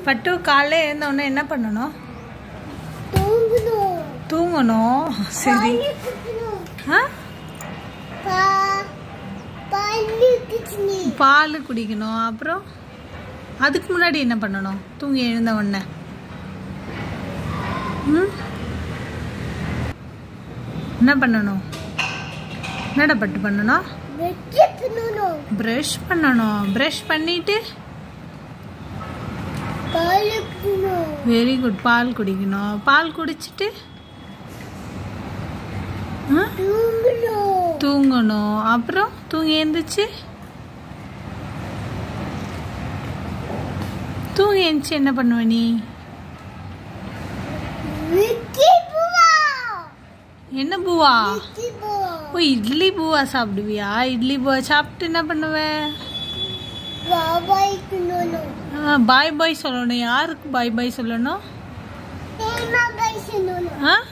பட்டு காலைல எழுந்த உடனே என்ன பண்ணணும்? தூங்கணும். சரி. பால் குடிக்கணும். அப்புறம் அதுக்கு முன்னாடி என்ன பண்ணணும்? தூங்கி எழுந்த உடனே என்ன பண்ணணும்? என்னடா பட்டு பண்ணணும்? பிரஷ் பண்ணணும். பிரஷ் பண்ணிட்டு வெரி குட். பால் குடிக்கணும். பால் குடிச்சிட்டு தூங்கணும். அப்புறம் தூங்கி எழுந்துச்சு என்ன பண்ணுவ நீ? என்ன பூவா? ஓ, இட்லி பூவா சாப்பிடுவியா? இட்லி பூவா சாப்பிட்டு என்ன பண்ணுவ? பாய் பாய் சொல்லணும். யாருக்கு பாய் பாய் சொல்லணும்?